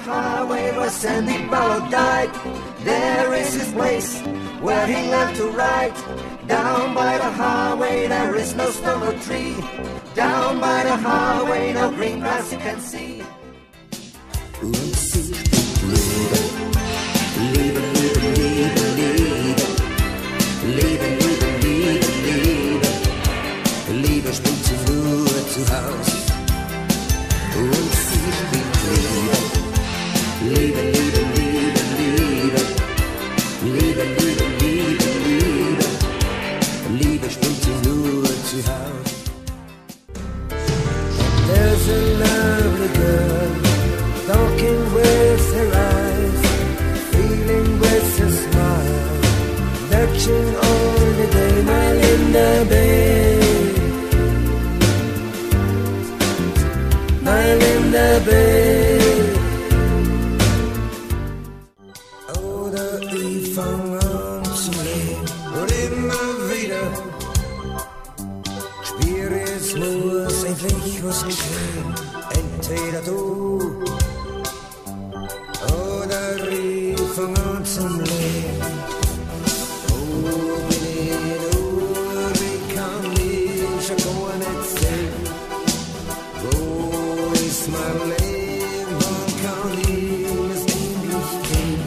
highway where Sandy Barlow died. There is his place where he learned to ride. Down by the highway there is no stone or tree. Down by the highway no green grass you can see. Und sie Liebe, Liebe, Liebe, Liebe, Liebe, Liebe, Liebe, Liebe, Liebe spielt sie nur zu Hause. Und sie spielt Liebe, Liebe, Liebe, Liebe, Liebe, Liebe, Liebe, Liebe, Liebe, Liebe spielt sie nur zu Hause. There's a lovely girl talking with her eyes, feeling with her smile, touching all the day, my Linda Bay, my Linda Bay. Oder ich fang an zu leben und immer wieder spüre es muss endlich was geschehen, entweder du oder ich fang an zum Leben. Oh, wie kann ich schon gar nicht sehen, wo ist mein Leben, wann kann ich es endlich gehen?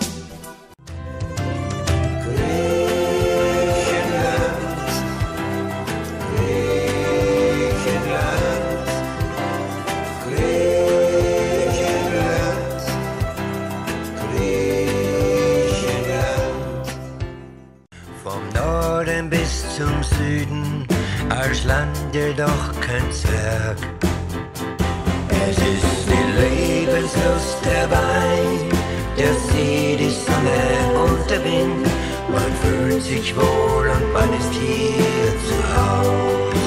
Griechenland, Griechenland, Griechenland, Griechenland. Vom Norden bis zum Süden, als Lande doch kein Zwerg. Es ist die Lebenslust dabei, der See, die Sonne und der Wind. Man fühlt sich wohl und man ist hier zu Haus.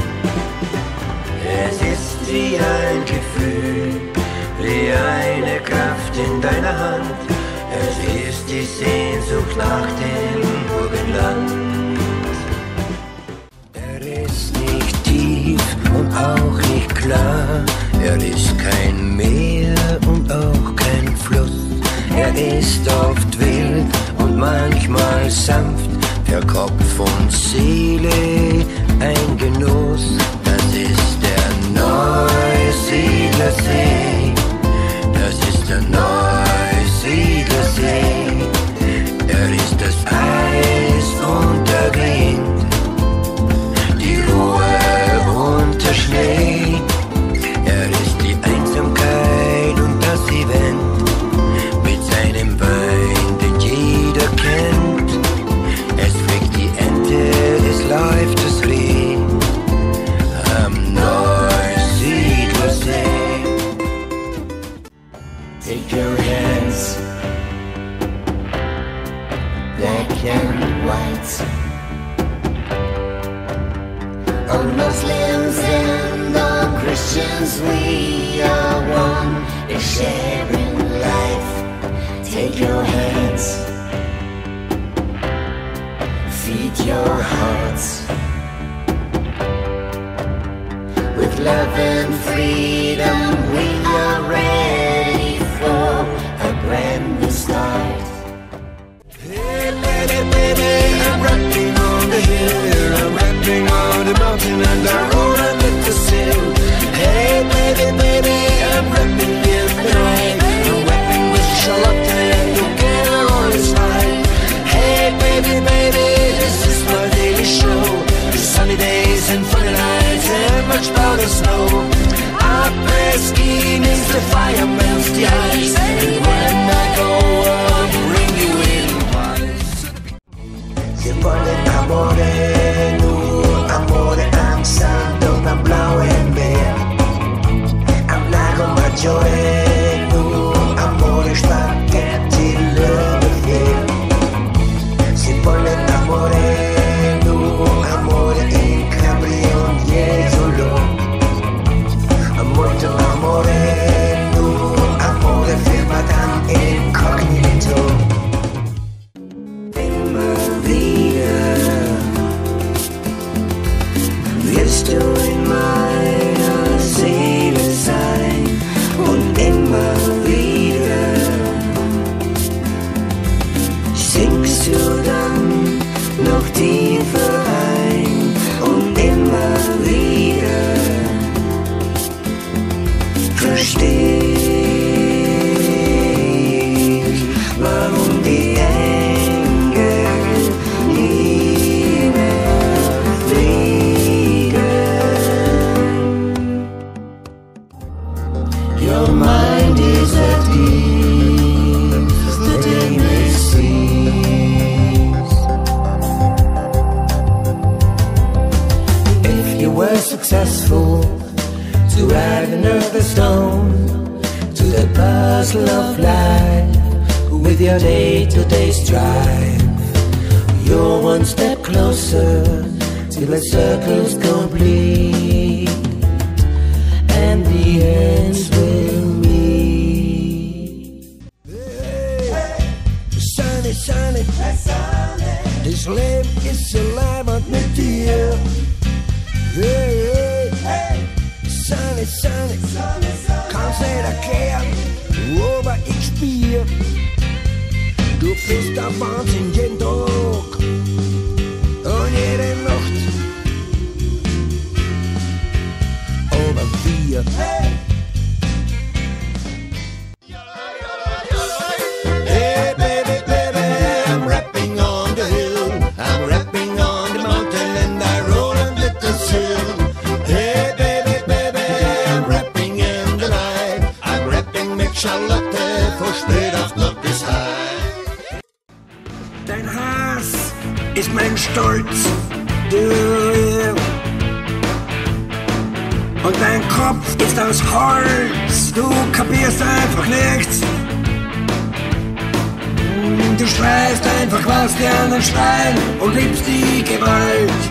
Es ist wie ein Gefühl, wie eine Kraft in deiner Hand. Es ist die Sehnsucht nach dem Burgenland. Er ist nicht tief und auch nicht klar. Er ist kein Meer und auch kein Fluss. Er ist oft wild und manchmal sanft. Für Kopf und Seele ein Genuss. Das ist der Neusiedlersee. Das ist der Neusiedlersee. Er ist das Eis und der Wind, die Ruhe und der Schnee. Er ist die Einsamkeit und das Event mit seinem Wein, den jeder kennt. Es fliegt die Ente, es läuft das Reh am Neusiedlersee. Take your hands, black and white, all Muslims and all Christians, we are one, is sharing life. Take your hands, feed your hearts with love and freedom. We are ready for a brand new start. Hey baby, baby, I'm rapping on the hill, I'm rapping on the mountain and I roll under the sill. Hey baby, baby, I'm rapping in the night, I'm rapping with Charlotte and together on the slide. Hey baby, baby, this is my daily show. The sunny days and funny nights and much powder snow. Après ski means the fire melts the ice, and when I go I'll bring you in. Sie wollen Amore, nur Amore am Sand und am blauen Meer. Am Lago Maggiore, nur Amore, Spaghetti, Löwenfehl. Sie wollen Amore, nur Amore in Capri und Jesolo. Molto amore, nur Amore für Madame Incognito. Immer wieder wirst du in meiner Seele sein und in versteh ich, warum die Engel nie mehr fliegen. Your mind is at ease, the day may cease. If you were successful to add another stone to the puzzle of life with your day-to-day strife, you're one step closer till the circle's complete and the ends will meet. Hey, Sunny, Sunny, das Leben ist so leibend mit dir. Hey, hey, Sunny, Sunny, kannst nicht erklären, aber ich spür, du bist der Wahnsinn jeden Tag und jede Nacht. Aber wir, hey baby, baby, I'm rapping on the hill, I'm rapping on the mountain and I roll under the hill. Hey baby, baby, I'm rapping in the night, I'm rapping mit Charlotte von spät auf noch bis high. Dein Hass ist mein Stolz, du. Und dein Kopf ist aus Holz, du kapierst einfach nichts. Du schreist einfach, was die anderen schreien und liebst die Gewalt.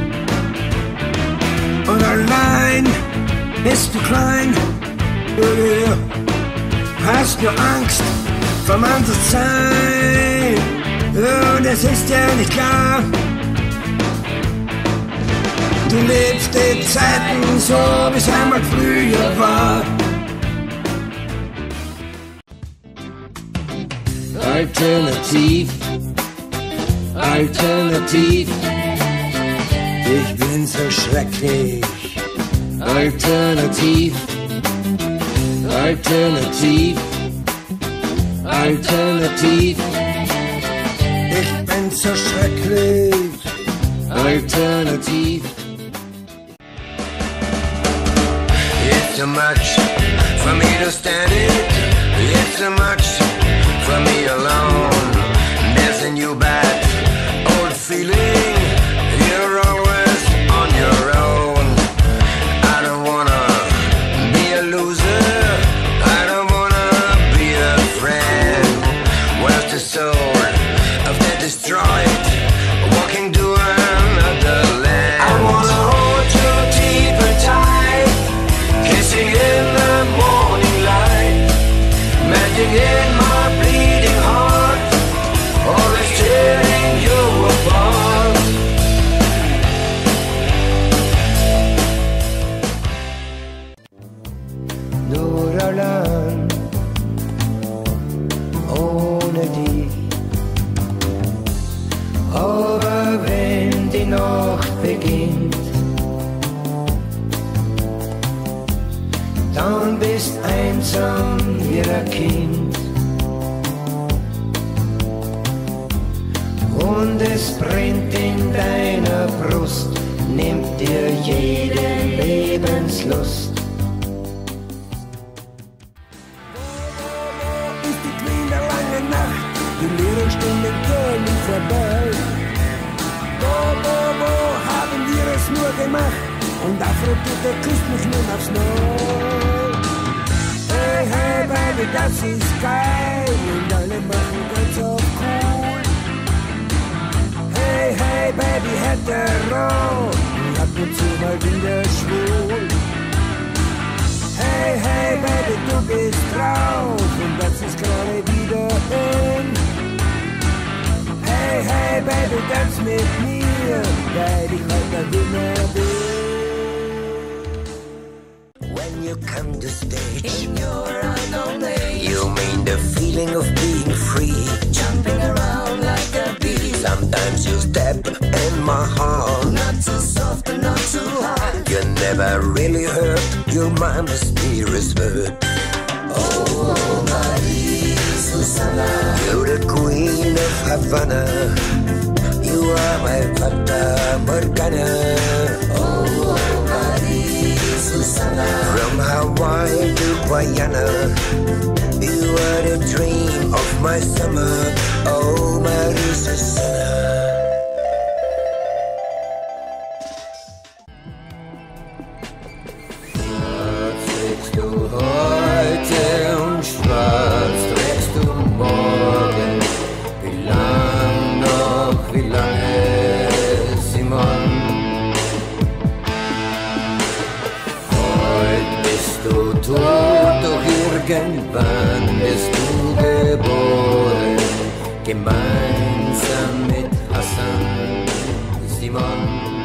Und allein bist du klein, hast nur Angst vom Anderssein. Und es ist dir nicht klar, du lebst die Zeiten so, wie es einmal früher war. Alternativ, alternativ, ich bin so schrecklich. Alternativ, alternativ, alternativ, ich bin so schrecklich. Alternativ. It's too much for me to stand it. It's too much for me alone. Missing you back, old feeling. You're always on your own. I don't wanna be a loser. I don't wanna be a friend. Where's the soul of the destroyed? Walking to another land. I wanna hold you deep and tight, kissing in the morning light, melting in my bleeding heart, always tearing you apart. Nur allein, ohne dich. Aber wenn die Nacht beginnt, dann bist einsam wie ein Kind. Und es brennt in deiner Brust, nimmt dir jede Lebenslust. Wo ist die Queen lange Nacht? Die leeren Stunden gehen nie vorbei. Wo haben wir es nur gemacht? Und Aphrodite küsst mich nun aufs Neue. Hey, hey, Baby, das ist geil. Und alle machen ganz so cool. Hey, hey, Baby, hetero. Und ab und zu mal wieder schwul. Hey, hey, Baby, du bist drauf. Und das ist gerade wieder in. Hey, hey, Baby, tanz mit mir, weil ich heute Winner bin. When you come to stage in your unknown age, you mean the feeling of being free, jumping around like a bee. Sometimes you step in my heart, not too soft and not too hard. You never really heard your mind mysterious word. Oh, Marie Susanna, You're the queen of Havana. You are my Fata Morgana. oh, Marie Susanna, From Hawaii to Guyana, you are the dream of my summer. Oh, Marie Susanna. Trägst du heute und schwarz trägst du morgen? Wie lang noch, wie lange, Simon? Heute bist du tot, doch irgendwann wirst du geboren, gemeinsam mit Hassan, Simon.